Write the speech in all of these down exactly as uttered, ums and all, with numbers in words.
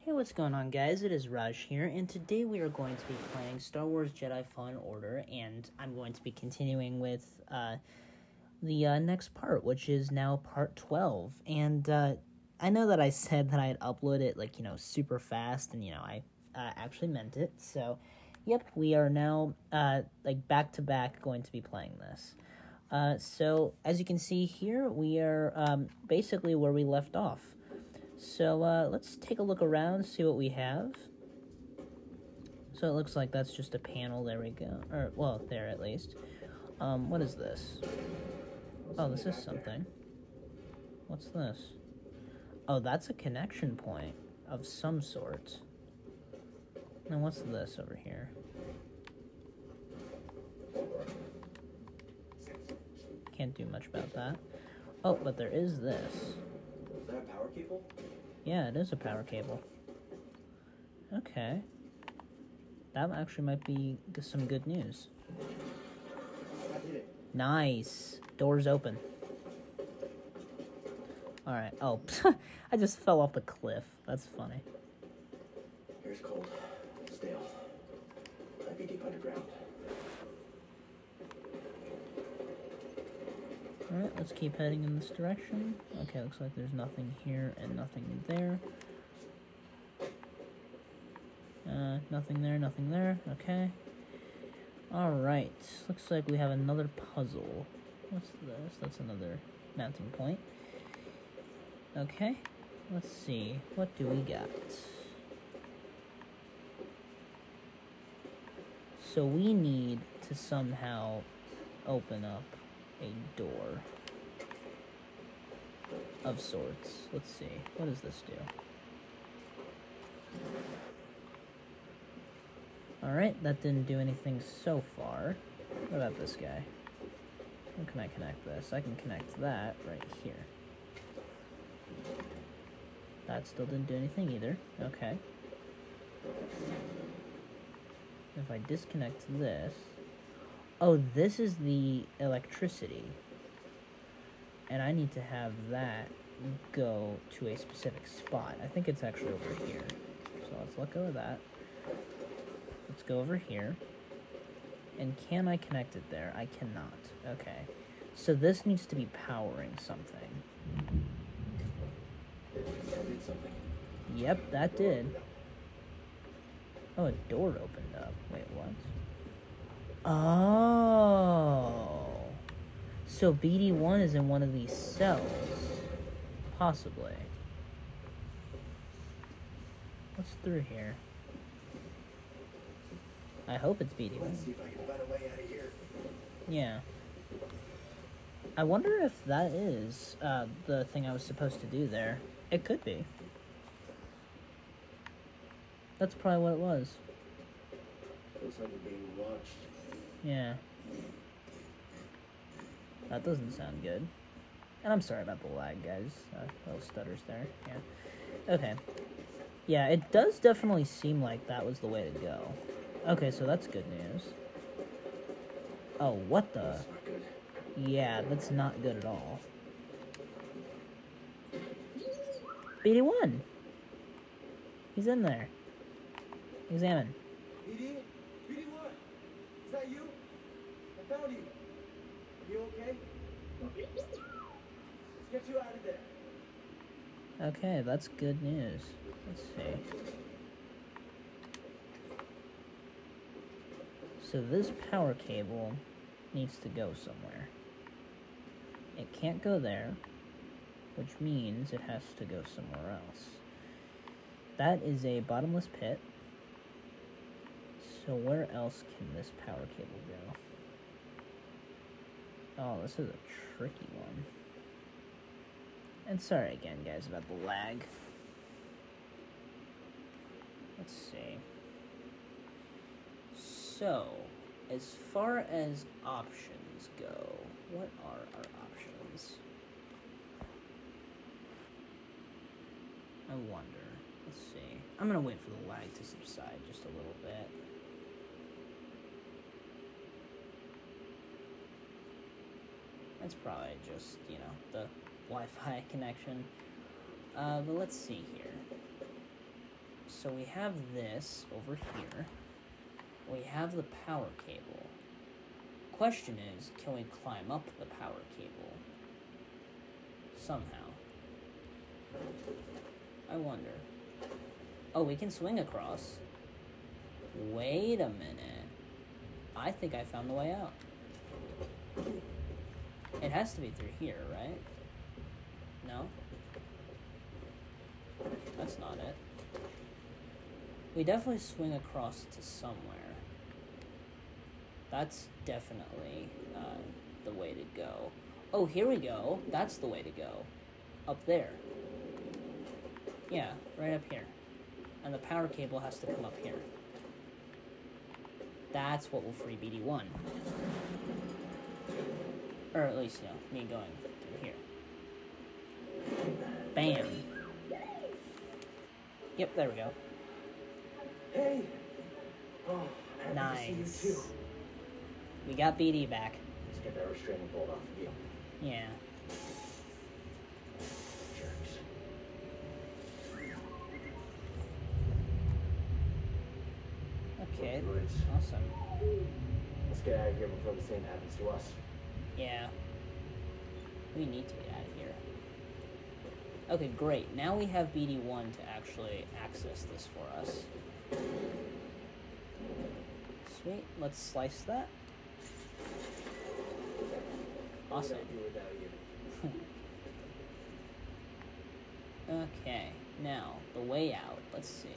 Hey, what's going on, guys? It is Raj here, and today we are going to be playing Star Wars Jedi Fallen Order, and I'm going to be continuing with uh, the uh, next part, which is now part twelve. And uh, I know that I said that I'd upload it, like, you know, super fast, and, you know, I uh, actually meant it. So, yep, we are now, uh, like, back-to-back going to be playing this. Uh, so, as you can see here, we are um, basically where we left off. So, uh, let's take a look around, see what we have. So it looks like that's just a panel, there we go. Or, well, there at least. Um, what is this? Oh, this is something. What's this? Oh, that's a connection point of some sort. Now, what's this over here? Can't do much about that. Oh, but there is this. Is that a power cable? Yeah, it is a power cable. Okay. That actually might be some good news. I did it. Nice. Doors open. Alright. Oh, I just fell off the cliff. That's funny. Here's cold. Stale. Might be deep underground. Alright, let's keep heading in this direction. Okay, looks like there's nothing here and nothing there. Uh, nothing there, nothing there. Okay. Alright, looks like we have another puzzle. What's this? That's another mounting point. Okay, let's see. What do we got? So we need to somehow open up a door of sorts. Let's see. What does this do? Alright, that didn't do anything so far. What about this guy? How can I connect this? I can connect that right here. That still didn't do anything either. Okay. If I disconnect this... Oh, this is the electricity. And I need to have that go to a specific spot. I think it's actually over here. So let's let go of that. Let's go over here. And can I connect it there? I cannot. Okay. So this needs to be powering something. That did something. Yep, that did. Oh, a door opened up. Wait, what? Oh. So B D one is in one of these cells. Possibly. What's through here? I hope it's B D one. Let's see if I can find a way out of here. Yeah. I wonder if that is uh, the thing I was supposed to do there. It could be. That's probably what it was. Looks like we're being watched. Yeah. That doesn't sound good. And I'm sorry about the lag, guys. Uh, little stutters there. Yeah. Okay. Yeah, it does definitely seem like that was the way to go. Okay, so that's good news. Oh, what the? That's not good. Yeah, that's not good at all. B D one! He's in there. Examine. B D? B D one! Is that you? I found you. Are you okay? Let's get you out of there. Okay, that's good news. Let's see. So this power cable needs to go somewhere. It can't go there, which means it has to go somewhere else. That is a bottomless pit. So where else can this power cable go? Oh, this is a tricky one. And sorry again, guys, about the lag. Let's see. So, as far as options go, what are our options? I wonder. Let's see. I'm gonna wait for the lag to subside just a little bit. It's probably just, you know, the Wi-Fi connection. Uh, but let's see here. so we have this over here. We have the power cable. Question is, can we climb up the power cable? Somehow. I wonder. Oh, we can swing across. Wait a minute. I think I found the way out. It has to be through here, right? No? That's not it. We definitely swing across to somewhere. That's definitely uh, the way to go. Oh, here we go. That's the way to go. Up there. Yeah, right up here. And the power cable has to come up here. That's what will free B D one. Or at least, you know, me going through here. Bam. Yep, there we go. Hey. Oh, happy to Nice. see you too. We got B D back. Let's get that restraining bolt off of you. Yeah. Jerks. Okay, Woods. awesome. Let's get out of here before the same happens to us. Yeah. We need to get out of here. Okay, great. Now we have B D one to actually access this for us. Sweet. Let's slice that. Awesome. What would I do without you? Okay, now, the way out. Let's see.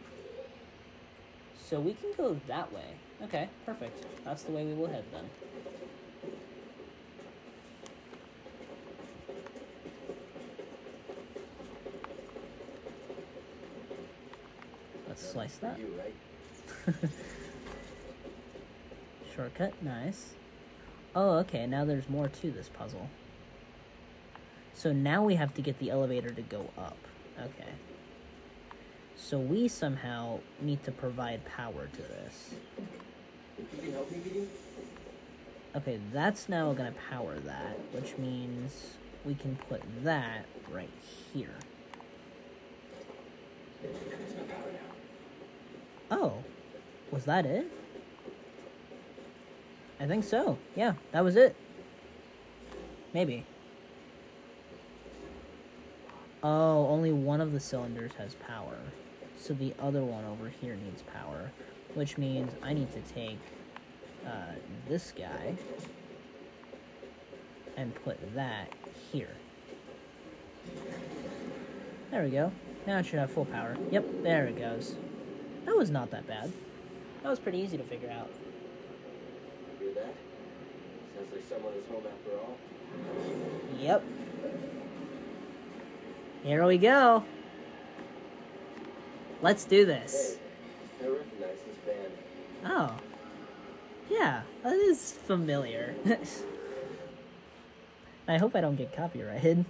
So we can go that way. Okay, perfect. That's the way we will head then. Let's slice that. You, right? Shortcut, nice. Oh, okay, now there's more to this puzzle. So now we have to get the elevator to go up. Okay. So we somehow need to provide power to this. Can you help me, B D? Okay, that's now gonna power that, which means we can put that right here. It's my power now. Oh, was that it? I think so. Yeah, that was it. Maybe. Oh, only one of the cylinders has power. So the other one over here needs power. Which means I need to take uh, this guy and put that here. There we go. Now it should have full power. Yep, there it goes. That was not that bad. That was pretty easy to figure out. Hear that? Sounds like someone is home after all. Yep. Here we go. Let's do this. Hey, I recognize this band. Oh. Yeah, that is familiar. I hope I don't get copyrighted.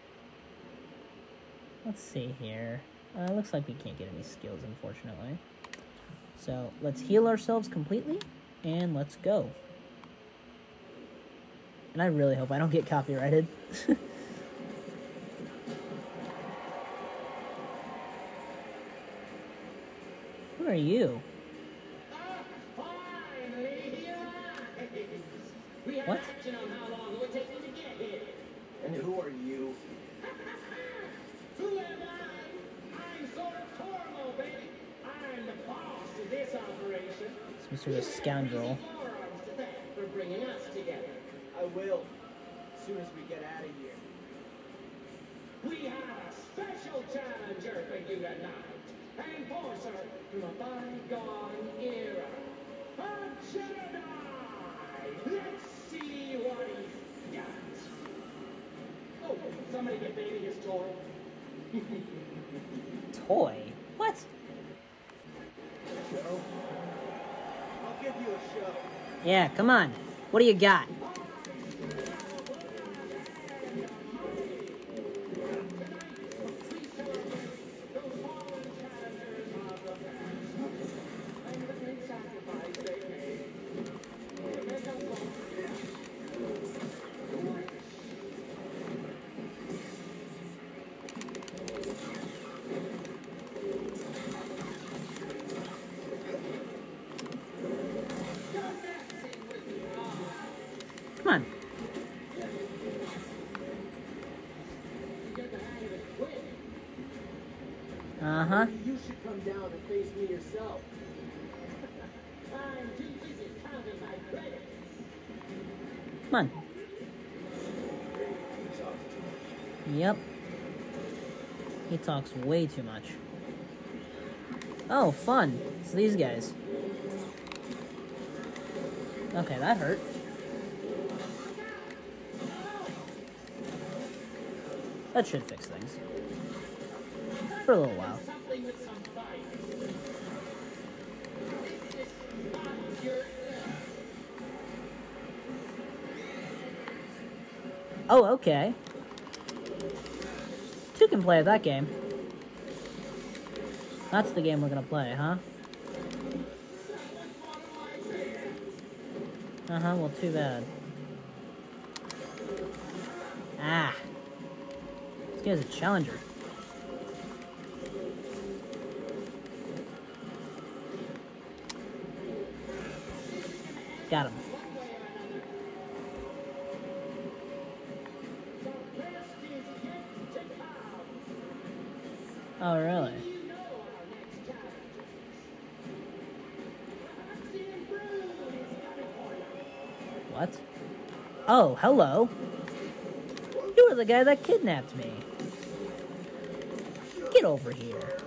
Let's see here. Uh, looks like we can't get any skills, unfortunately. So, let's heal ourselves completely, and let's go. And I really hope I don't get copyrighted. Who are you? What? And who are you? Who am I? I'm Sword Tormo, baby. I'm the boss of this operation. Some sort of scoundrel. Morons to thank for bringing us together. I will. As soon as we get out of here. We have a special challenger for you tonight. An enforcer from a bygone era. A Jedi! Let's see what he's got. Oh, somebody get baby his toy. Toy? What? Show? I'll give you a show. Yeah, come on. What do you got? Come on. Uh-huh. Maybe you should come down and face me yourself. I'm too busy counting my credits. Come on. Yep. He talks way too much. Oh, fun. It's these guys. Okay, that hurt. That should fix things. For a little while. Something with some fire. This is not your Oh, okay. Two can play at that game. That's the game we're gonna play, huh? Uh-huh, well, too bad. Ah. This guy's a challenger. Got him. Oh, really? What? Oh, hello. You were the guy that kidnapped me. Get over here.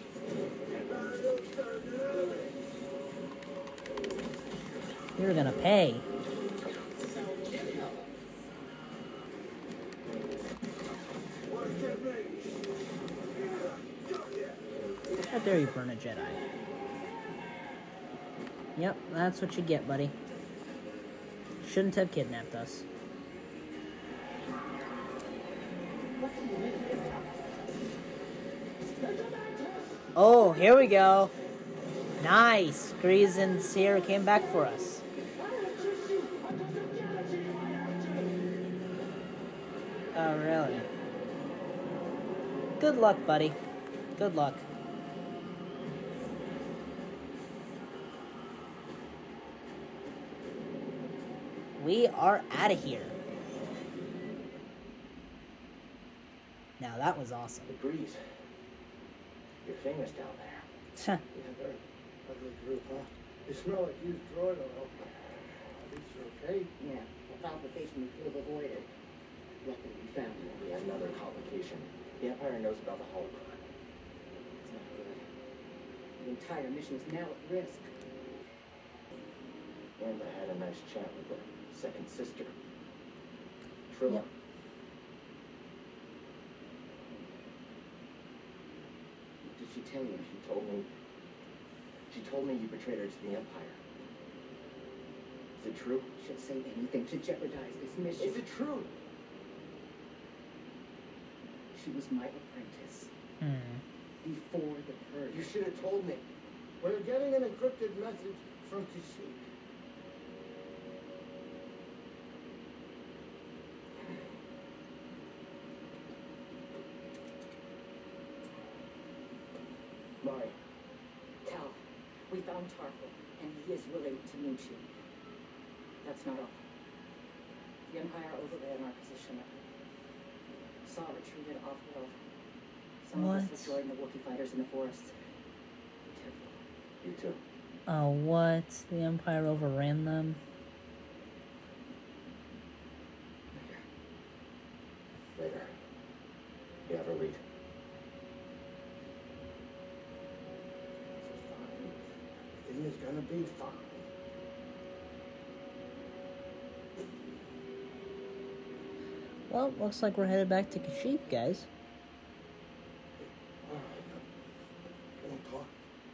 You're gonna pay. How dare you burn a Jedi? Yep, that's what you get, buddy. Shouldn't have kidnapped us. Oh, here we go. Nice. Grease and Seer came back for us. Oh, really? Good luck, buddy. Good luck. We are out of here. Now that was awesome. The breeze. You're famous down there. Huh. Yeah, very ugly group, huh? You smell like used droid oil. At least you're okay. Yeah, a complication we could have avoided. Luckily we found it. We had another complication. The Empire knows about the holocron. It's not good. The entire mission is now at risk. And I had a nice chat with the second sister, Trilla. Yep. What did she tell you? She told me. She told me you betrayed her to the Empire. Is it true? She'll say anything to jeopardize this mission. Is it true? She was my apprentice. Hmm. Before the purge. You should have told me. We're getting an encrypted message from Kashyyyk. Mari. Cal, we found Tarful, and he is related to Munchi. That's not all. The Empire overran our position. Saw retreated off-world. Some of us What? have joined the Wookiee fighters in the forest. Be careful. You too. Oh, what? The Empire overran them? Later. Later. You have her lead. Everything is gonna be fine. Well, looks like we're headed back to Kashyyyk, guys. Can we talk?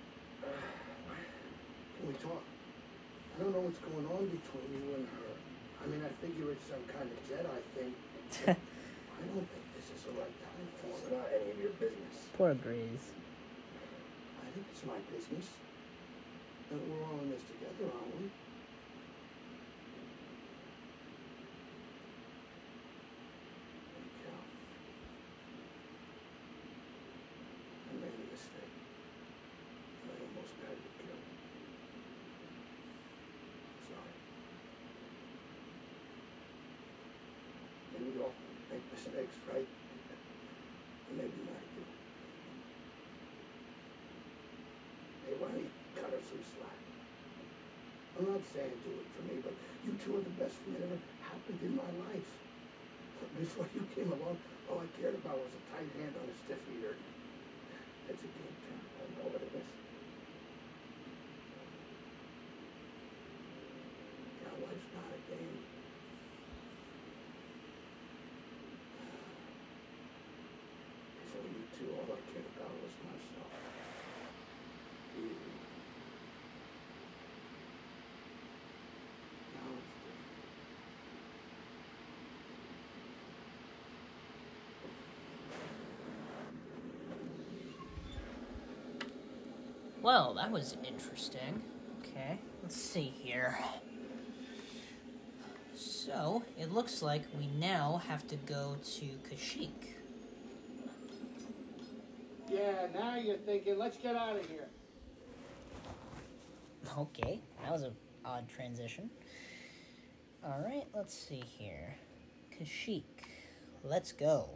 Can we talk? I don't know what's going on between you and her. I mean, I figure it's some kind of Jedi thing. I don't think this is the right time for it. It's not any of your business. Poor Grease. I think it's my business. And we're all in this together, aren't we? Cal. I made a mistake. I almost had you killed. Sorry. make mistakes, right? Maybe not you. Hey, why don't you cut her some slack? I'm not saying do it for me, but you two are the best thing that ever happened in my life. Before you came along, all I cared about was a tight hand on a stiff eater. It's a game term. I know what it is. Yeah, life's not a game. Before you two, all I cared about was myself. You. Now it's different. Well, that was interesting. Okay, let's see here. So, it looks like we now have to go to Kashyyyk. Yeah, now you're thinking, let's get out of here. Okay, that was an odd transition. Alright, let's see here. Kashyyyk. Let's go.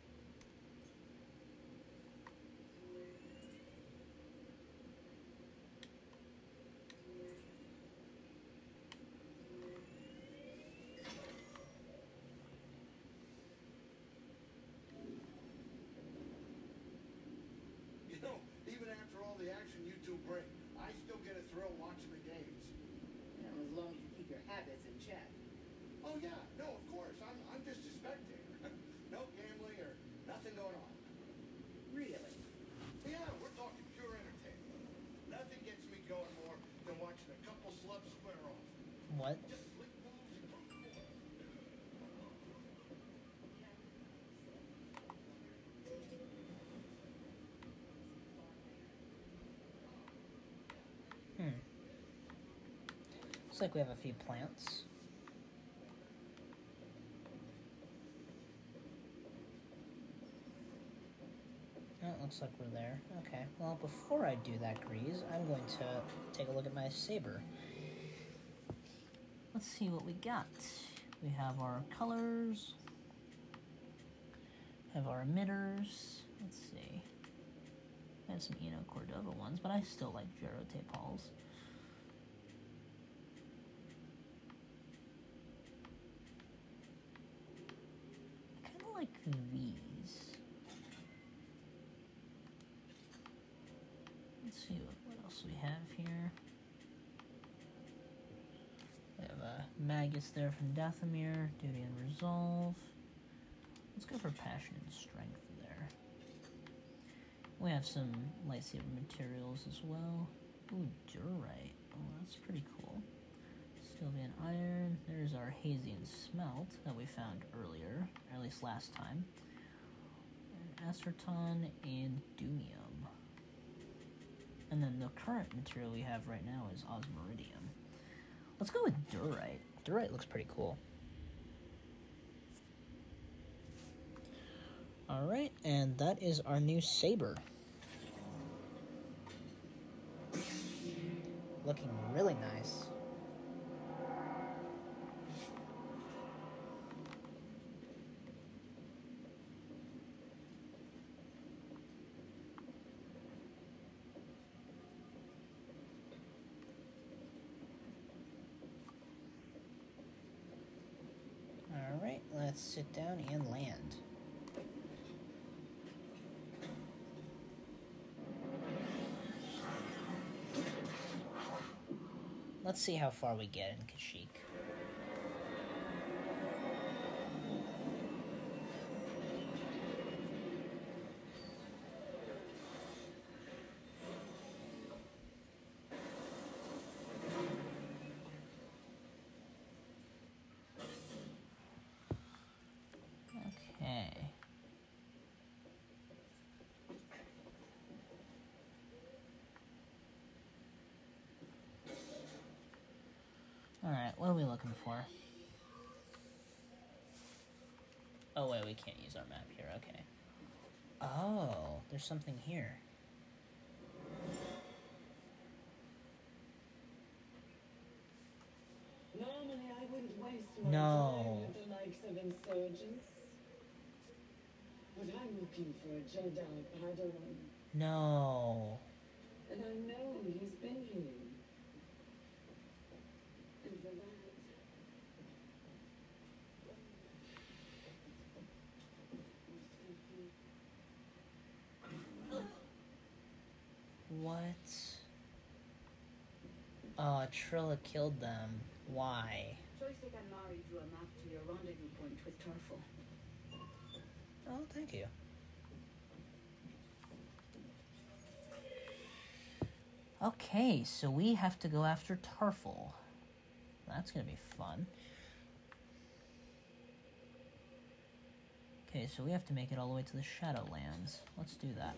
You know, even after all the action you two bring, I still get a thrill watching the games. You know, as long as you keep your habits in check. Oh yeah, no, of course. I'm I'm just a spectator. No gambling or nothing going on. Really? Yeah, we're talking pure entertainment. Nothing gets me going more than watching a couple slubs square off. What? Just slick moves and brute force. Hmm. Looks like we have a few plants. Oh, it looks like we're there. Okay, well, before I do that, Grease, I'm going to take a look at my saber. Let's see what we got. We have our colors. Have our emitters. Let's see. I have some Eno Cordova ones, but I still like Gerote Pauls. I kind of like these. Let's see what, what else we have here. We have a Magus there from Dathomir, Duty and Resolve. Let's go for Passion and Strength there. We have some lightsaber materials as well. Ooh, Durite. Oh, that's pretty cool. Sylvian Iron. There's our Hazian Smelt that we found earlier, or at least last time. And Acerton and Dunium. And then the current material we have right now is Osmiridium. Let's go with Durite. Durite looks pretty cool. Alright, and that is our new saber. Looking really nice. Alright, let's sit down and land. Let's see how far we get in Kashyyyk. Okay. Alright, what are we looking for? Oh wait, we can't use our map here, okay. Oh, there's something here. Normally I wouldn't waste my No. time with the likes of insurgents. But I'm looking for a Jedi Padawan. No. And I know he's been here. And for that, What? Oh, Trilla killed them. Why? Joystick and Mari drew a map to your rendezvous point with Tarful. Oh, thank you. Okay, so we have to go after Tarful. That's gonna be fun. Okay, so we have to make it all the way to the Shadowlands. Let's do that.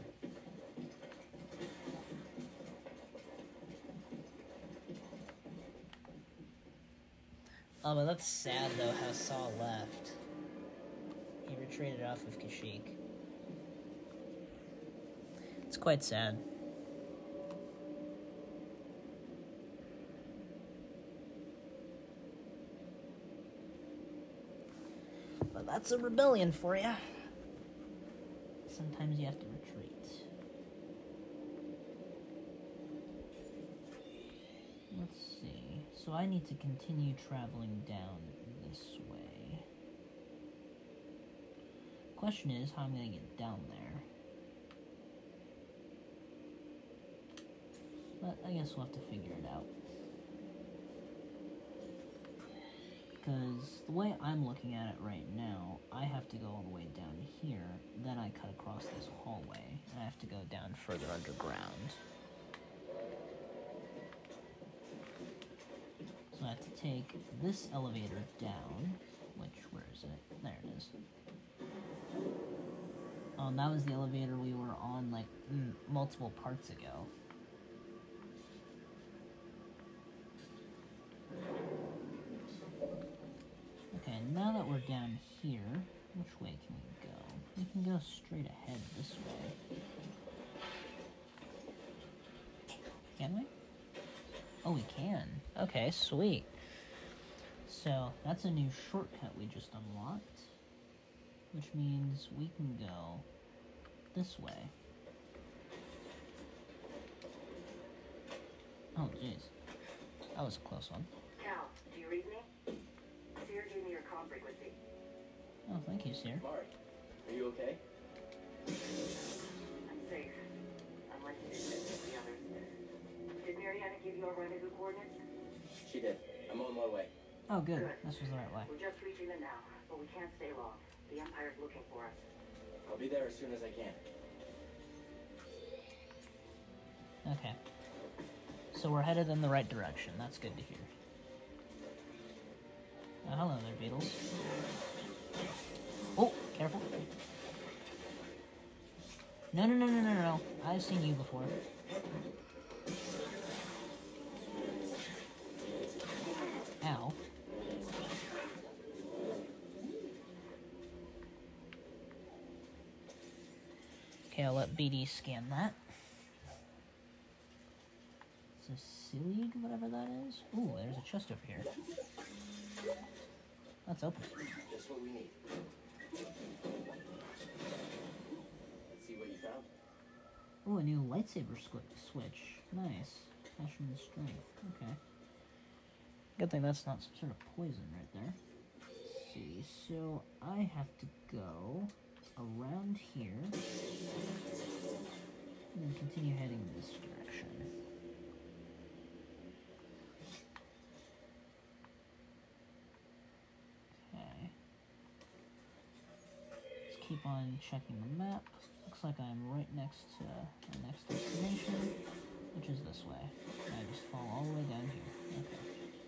Oh, but that's sad though how Saw left. He retreated off of Kashyyyk. It's quite sad. But that's a rebellion for you. Sometimes you have to retreat. Let's see. So I need to continue traveling down this way. Question is how I'm going to get down there. But I guess we'll have to figure it out. Because the way I'm looking at it right now, I have to go all the way down here, then I cut across this hallway, and I have to go down further underground. So I have to take this elevator down, which, where is it? There it is. Oh, and that was the elevator we were on, like, m multiple parts ago. Okay, now that we're down here, which way can we go? We can go straight ahead this way. Can we? Oh, we can. Okay, sweet. So, that's a new shortcut we just unlocked, which means we can go this way. Oh, jeez. That was a close one. Cal, do you read me? Seer gave me your comm frequency. Oh, thank you, Seer. Mari, are you okay? I'm safe. Unless you didn't miss the others. Did Mariana give you our rendezvous coordinates? She did. I'm on my way. Oh, good. Good. This was the right way. We're just reaching them now, but we can't stay long. The Empire's looking for us. I'll be there as soon as I can. Okay. So we're headed in the right direction. That's good to hear. Oh, hello there, Beetles. Oh, careful. No, no, no, no, no, no. I've seen you before. Ow. Okay, I'll let B D scan that. Sicilian, whatever that is. Ooh, there's a chest over here. Let's open it. Just what we need. Let's see what you found. Ooh, a new lightsaber squ- switch. Nice. Passion and strength. Okay. Good thing that's not some sort of poison right there. Let's see. So I have to go around here and then continue heading this direction. Okay. Let's keep on checking the map. Looks like I'm right next to my next destination, which is this way. And I just fall all the way down here. Okay.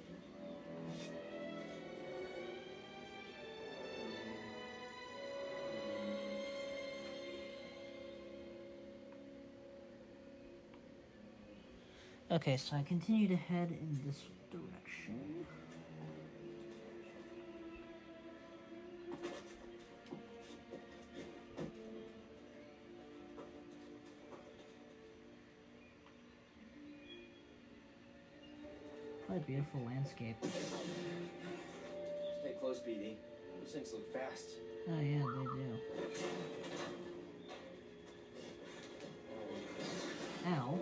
Okay, so I continue to head in this direction. What a beautiful landscape. Stay close, B D. Those things look fast. Oh yeah, they do. Ow.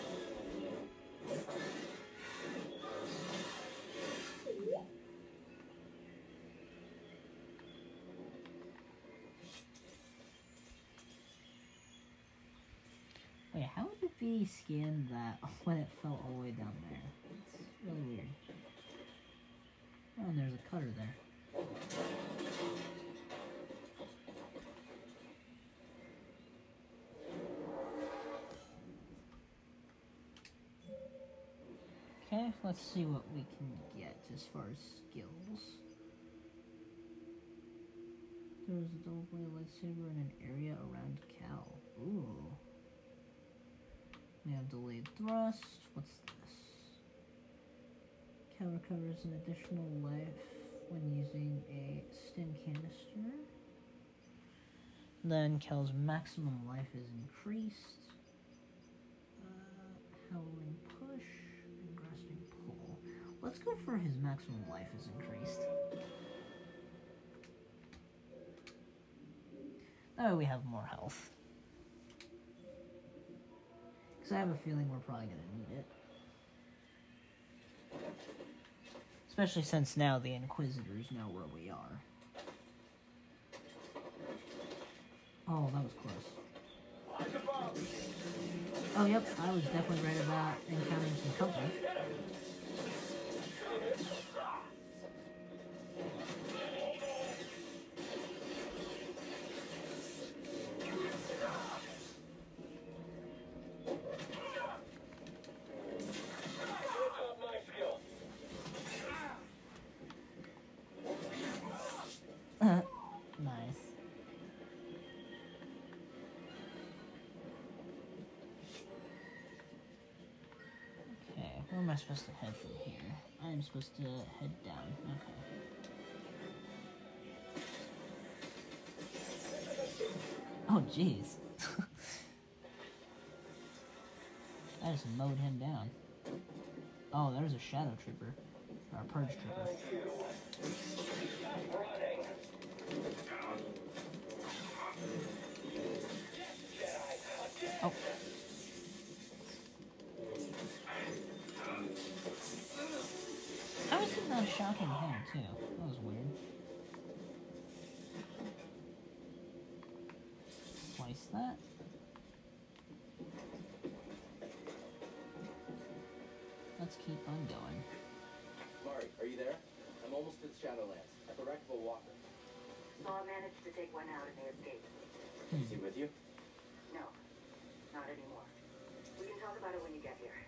Wait, how would it be scanned that when it fell all the way down there? It's really weird. Oh, and there's a cutter there. Okay, let's see what we can get as far as skills. There was a double blade lightsaber in an area around Cal. Ooh. We have delayed thrust. What's this? Cal recovers an additional life when using a stim canister. Then Cal's maximum life is increased. Uh, howling push and grasping pull. Let's go for his maximum life is increased. That way we have more health. Because I have a feeling we're probably going to need it. Especially since now the Inquisitors know where we are. Oh, that was close. Oh, yep, I was definitely right about encountering some company. Nice. Okay, where am I supposed to head from here? I'm supposed to head down. Okay. Oh, jeez. I just mowed him down. Oh, there's a Shadow Trooper. Or a Purge Trooper. Oh. I was thinking of shocking him, too. That was weird. Slice that. Let's keep on going. Mari, are you there? I'm almost to the Shadowlands, at the wreck of a walker. Saw managed to take one out and they escaped. Is he with you? No, not anymore. We can talk about it when you get here.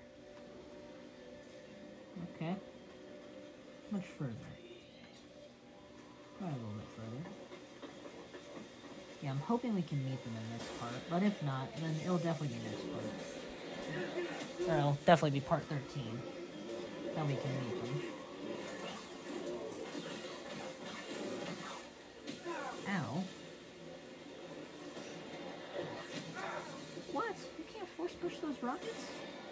Okay. Much further. Probably a little bit further. Yeah, I'm hoping we can meet them in this part, but if not, then it'll definitely be next part. Or it'll definitely be part thirteen. That we can meet them. Ow. What? You can't force push those rockets?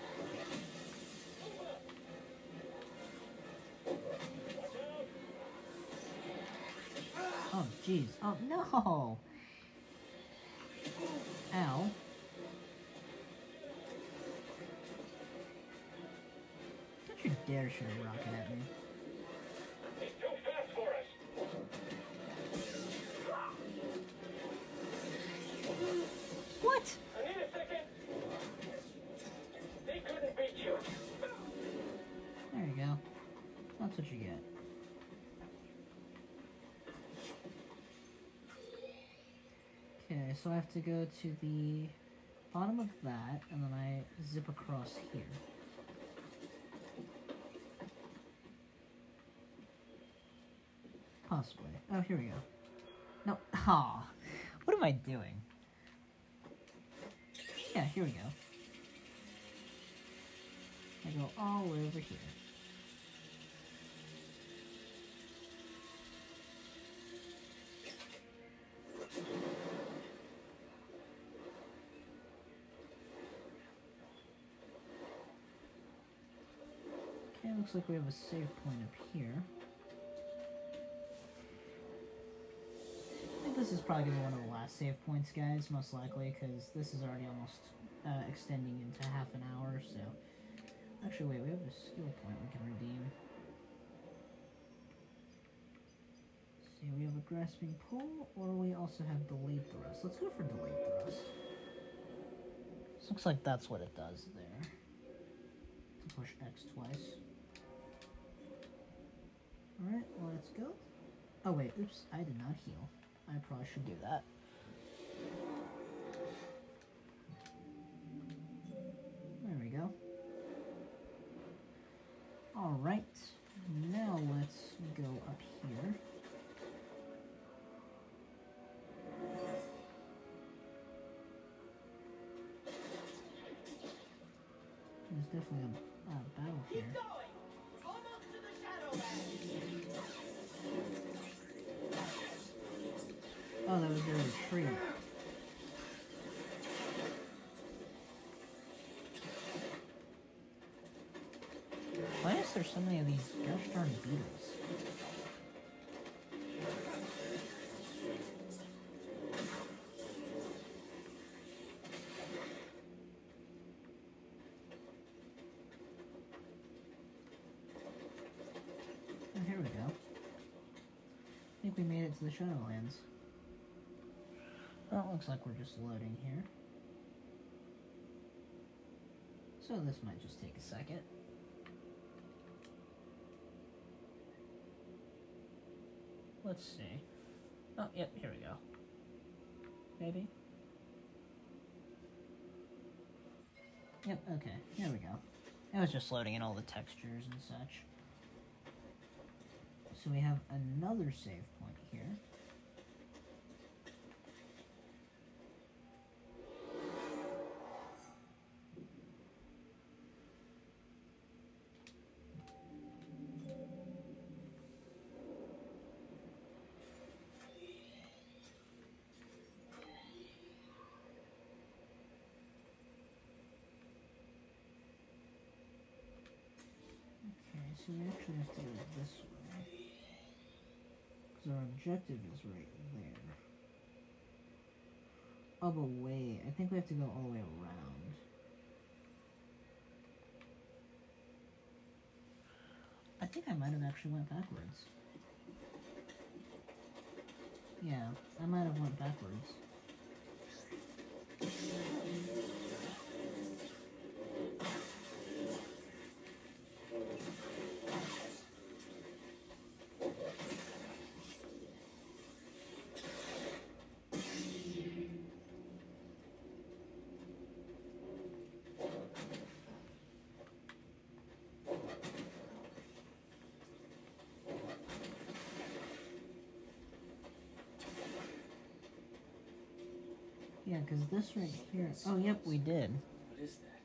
Oh, jeez. Oh, no! Ow. Don't you dare shoot a rocket at me. He's too fast for us. What? I need a second. They couldn't beat you. There you go. That's what you get. Okay, so I have to go to the bottom of that, and then I zip across here. Possibly. Oh, here we go. No. Aw. What am I doing? Yeah, here we go. I go all the way over here. Okay, looks like we have a save point up here. this is probably going to be one of the last save points, guys, most likely, because this is already almost uh, extending into half an hour, so... Actually, wait, we have a skill point we can redeem. Let's see, we have a grasping pull, or we also have delayed thrust. Let's go for delayed thrust. This looks like that's what it does there. To push X twice. Alright, let's go. Oh wait, oops, I did not heal. I probably should do that. There we go. Alright, now let's go up here. There's definitely a uh, battle here. Keep going! Almost to the Shadowlands! Oh, that was their retreat. Why is there so many of these gosh darn beetles? Oh, here we go. I think we made it to the Shadowlands. Well, it looks like we're just loading here. So this might just take a second. Let's see. Oh, yep, here we go. Maybe? Yep, okay, here we go. It was just loading in all the textures and such. So we have another save point here. So we actually have to go this way. Because our objective is right there. Oh, but wait. I think we have to go all the way around. I think I might have actually went backwards. Yeah, I might have went backwards. Yeah, because this right here... Oh, yep, we did. What is that?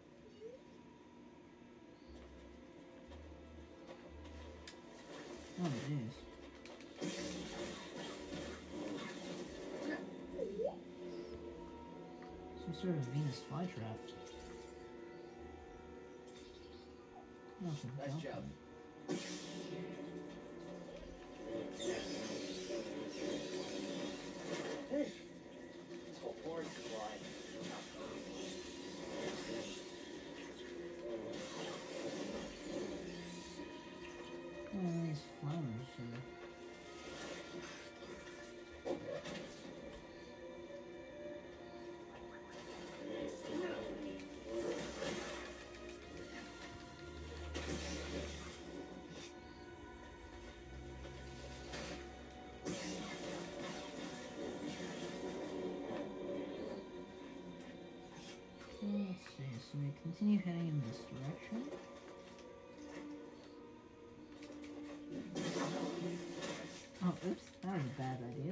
Oh, jeez. Some sort of Venus flytrap. Oh, some Nice jump job. on it. Fish! This whole forest is blind. Oh, these flowers here. Let's see, so we continue heading in this direction. Oh, oops, that was a bad idea.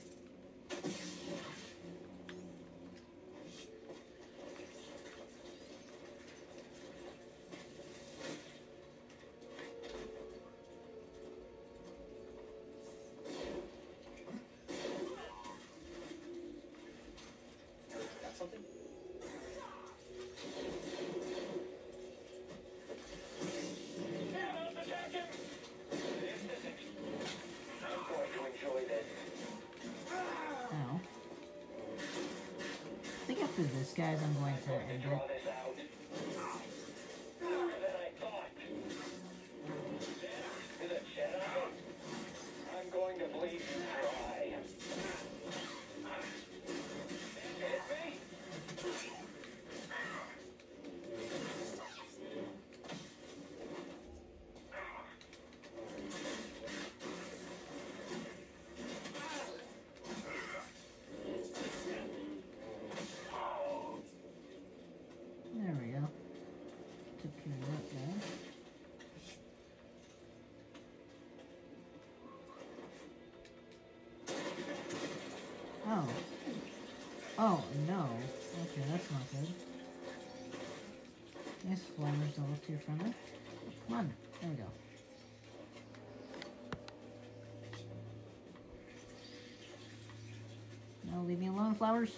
Got something? I'm going to enjoy this. after this, guys, I'm going to end it. I'm going to bleed you dry. There we go. Took care of that guy. Oh. Oh, no. Okay, that's not good. Nice flowers don't look too friendly. Come on. There we go. No, leave me alone, flowers.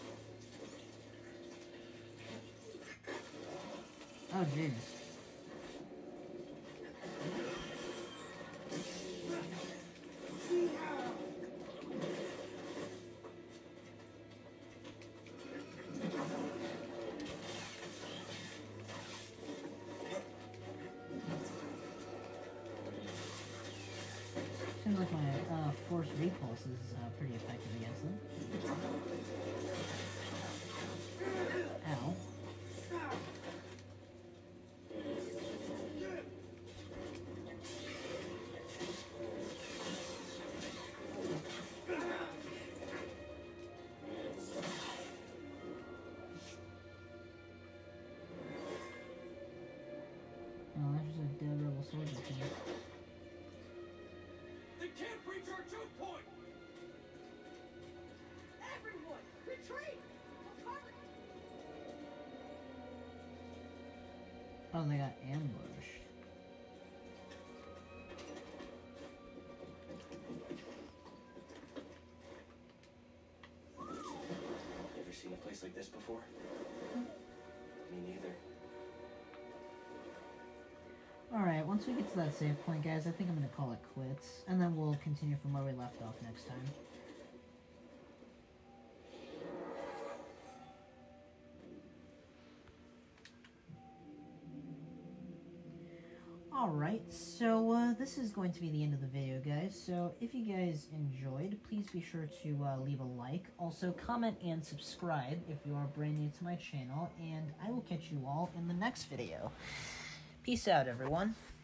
Oh, jeez. Seems like my uh, force repulse is uh, pretty effective against them. Ow. Oh, that's just a dead rebel soldier thing. They can't reach our choke point! Everyone, retreat! We're covered! Oh, they got ambushed. Ever seen a place like this before? Me neither. Alright, once we get to that save point, guys, I think I'm going to call it quits. And then we'll continue from where we left off next time. Alright, so uh, this is going to be the end of the video, guys. So if you guys enjoyed, please be sure to uh, leave a like. Also, comment and subscribe if you are brand new to my channel. And I will catch you all in the next video. Peace out, everyone.